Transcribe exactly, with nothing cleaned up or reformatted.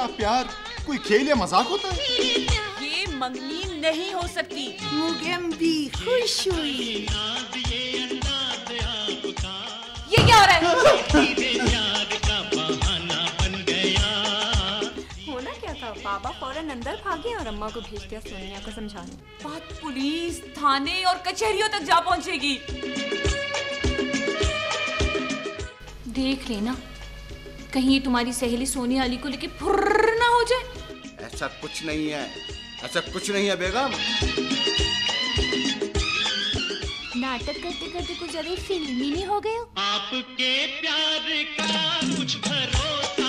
क्या प्यार कोई खेल या मजाक होता है? ये मंगनी नहीं हो सकती। मुगम भी खुश हुई। ये क्या हो रहा है? होना क्या था, बाबा फौरन अंदर भागे और अम्मा को भेज दिया सोनिया को समझाने। बात पुलिस, थाने और कचहरियों तक जा पहुंचेगी। देख लेना, कहीं ये तुम्हारी सहेली सोनिया अली को लेके फुर्र ना हो जाए। ऐसा कुछ नहीं है, ऐसा कुछ नहीं है बेगम। नाटक करते करते कुछ ज्यादा फिल्मी नहीं हो गए हो? आपके प्यार का कुछ भरोसा